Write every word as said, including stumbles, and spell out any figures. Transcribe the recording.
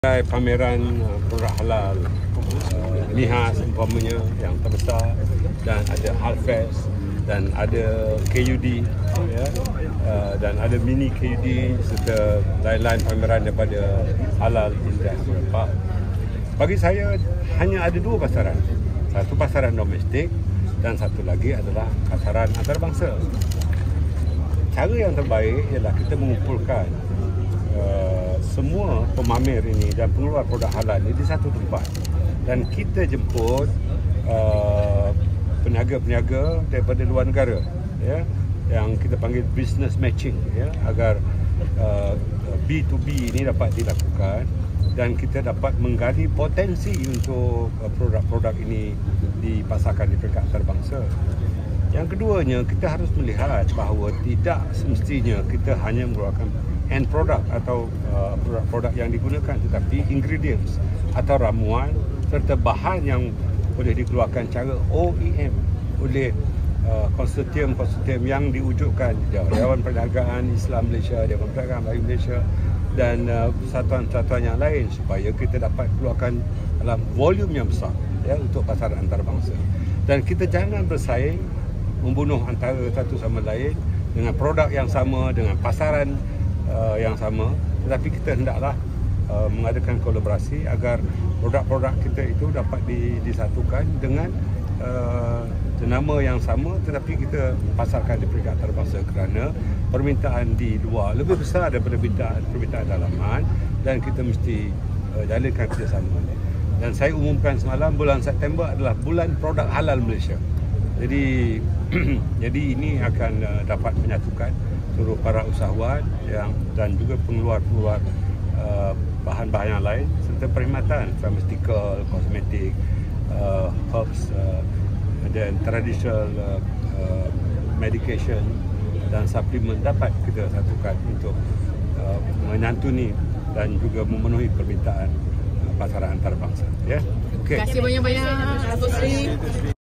Pameran produk halal uh, Nihas umpamanya yang terbesar, dan ada Halfest, dan ada K U D, ya, uh, dan ada mini K U D serta lain-lain pameran daripada halal industrial park. Bagi saya hanya ada dua pasaran, satu pasaran domestik dan satu lagi adalah pasaran antarabangsa. Cara yang terbaik ialah kita mengumpulkan Uh, semua pemamer ini dan pengeluar produk halal ini di satu tempat, dan kita jemput uh, peniaga-peniaga daripada luar negara, ya, yang kita panggil business matching, ya, agar uh, B to B ini dapat dilakukan dan kita dapat menggali potensi untuk uh, produk-produk ini dipasarkan di peringkat antarabangsa. Yang keduanya, kita harus melihat bahawa tidak semestinya kita hanya mengeluarkan end product atau uh, produk-produk yang digunakan, tetapi ingredients atau ramuan serta bahan yang boleh dikeluarkan cara O E M oleh uh, konsortium-konsortium yang diwujudkan, Dewan Perniagaan Islam Malaysia, Dewan Perniagaan Melayu Malaysia, dan uh, persatuan-persatuan yang lain, supaya kita dapat keluarkan dalam volume yang besar, ya, untuk pasaran antarabangsa. Dan kita jangan bersaing membunuh antara satu sama lain dengan produk yang sama, dengan pasaran Uh, yang sama, tetapi kita hendaklah uh, mengadakan kolaborasi agar produk-produk kita itu dapat di, disatukan dengan uh, jenama yang sama, tetapi kita pasarkan di peringkat antarabangsa, kerana permintaan di luar lebih besar daripada permintaan, permintaan dalaman, dan kita mesti uh, jalankan kerjasama. Dan saya umumkan semalam, bulan September adalah bulan produk halal Malaysia. Jadi jadi ini akan uh, dapat menyatukan seluruh para usahawan yang dan juga pengeluar-pengeluar uh, bahan-bahan yang lain serta perkhidmatan pharmaceutical, kosmetik, uh, herbs, uh, dan traditional uh, uh, medication dan suplemen dapat kita satukan untuk uh, menyantuni dan juga memenuhi permintaan uh, pasaran antarabangsa. Ya, okey. Terima kasih banyak-banyak, Datuk Seri.